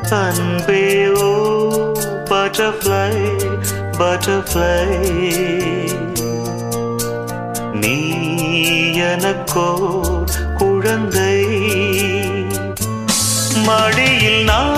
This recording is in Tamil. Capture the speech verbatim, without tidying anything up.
அன்பே ஓ butterfly butterfly நீ எனக்கோ குழந்தை மடியில் நான்